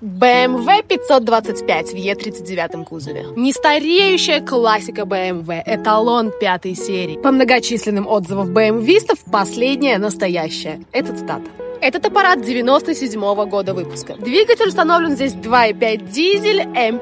BMW 525 в E39 кузове. Нестареющая классика BMW, эталон пятой серии. По многочисленным отзывам BMW-истов, последняя настоящая. Это цитата. Этот аппарат 97-го года выпуска. Двигатель установлен здесь 2.5 дизель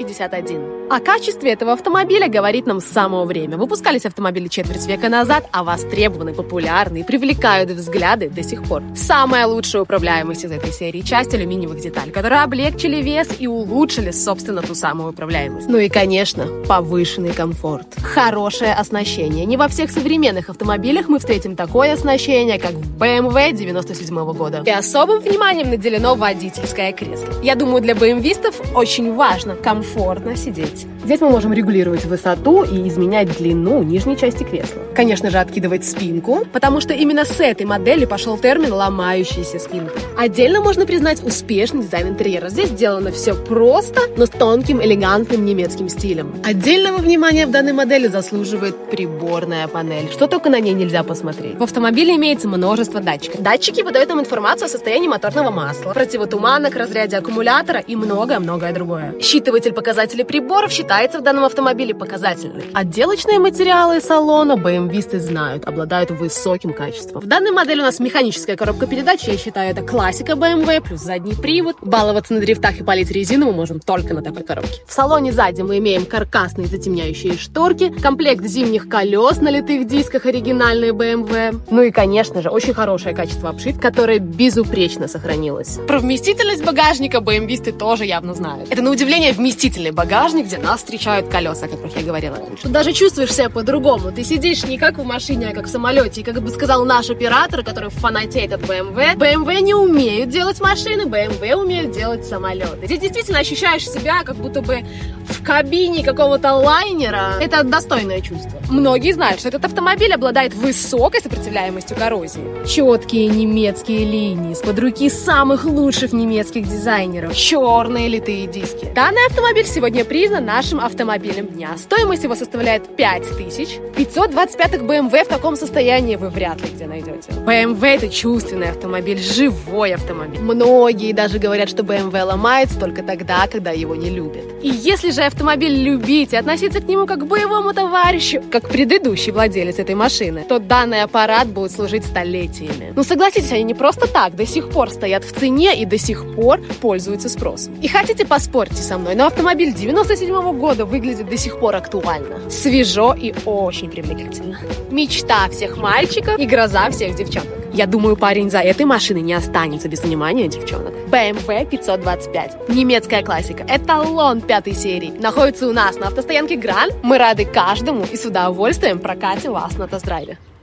М51. О качестве этого автомобиля говорит нам с самого времени. Выпускались автомобили четверть века назад, а востребованы, популярны и привлекают взгляды до сих пор. Самая лучшая управляемость из этой серии — часть алюминиевых деталей, которые облегчили вес и улучшили, собственно, ту самую управляемость. Ну и, конечно, повышенный комфорт. Хорошее оснащение. Не во всех современных автомобилях мы встретим такое оснащение, как в BMW 97-го года. И особым вниманием наделено водительское кресло. Я думаю, для BMW-истов очень важно комфортно сидеть. Здесь мы можем регулировать высоту и изменять длину нижней части кресла. Конечно же, откидывать спинку, потому что именно с этой модели пошел термин «ломающаяся спинка». Отдельно можно признать успешный дизайн интерьера. Здесь сделано все просто, но с тонким, элегантным немецким стилем. Отдельного внимания в данной модели заслуживает приборная панель. Что только на ней нельзя посмотреть. В автомобиле имеется множество датчиков. Датчики выдают нам информацию о состоянии моторного масла, противотуманок, разряде аккумулятора и многое-многое другое. Считыватель показателей приборов считается в данном автомобиле показательным. Отделочные материалы салона BMW-исты знают, обладают высоким качеством. В данной модели у нас механическая коробка передач, я считаю, это классика BMW, плюс задний привод. Баловаться на дрифтах и палить резину мы можем только на такой коробке. В салоне сзади мы имеем каркасные затемняющие шторки, комплект зимних колес на литых дисках оригинальной BMW. Ну и, конечно же, очень хорошее качество обшивки, которое безупречно сохранилось. Про вместительность багажника BMW-исты тоже явно знают. Это, на удивление, вместительный багажник, где нас встречают колеса, о которых я говорила раньше. Тут даже чувствуешь себя по-другому. Ты сидишь не как в машине, а как в самолете. И как бы сказал наш оператор, который фанатеет от BMW, BMW не умеют делать машины, BMW умеют делать самолеты. Здесь действительно ощущаешь себя как будто бы в кабине какого-то лайнера. Это достойное чувство. Многие знают, что этот автомобиль обладает высокой сопротивляемостью коррозии. Четкие немецкие линии, из-под руки самых лучших немецких дизайнеров, черные литые диски. Данный автомобиль сегодня признан нашим автомобилем дня. Стоимость его составляет 5000. 525-х BMW в таком состоянии вы вряд ли где найдете. BMW — это чувственный автомобиль, живой автомобиль. Многие даже говорят, что BMW ломается только тогда, когда его не любят. И если же автомобиль любить и относиться к нему как к боевому товарищу, как предыдущий владелец этой машины, то данный аппарат будет служить столетиями. Но согласитесь, они не просто так до сих пор стоят в цене и до сих пор пользуются спросом. И хотите, поспорьте со мной, но автомобиль 97-го года выглядит до сих пор актуально. Свежо и очень привлекательно. Мечта всех мальчиков и гроза всех девчонок. Я думаю, парень за этой машиной не останется без внимания девчонок. BMW 525. Немецкая классика. Эталон пятой серии. Находится у нас на автостоянке Гран. Мы рады каждому и с удовольствием прокатим вас на тест-драйве.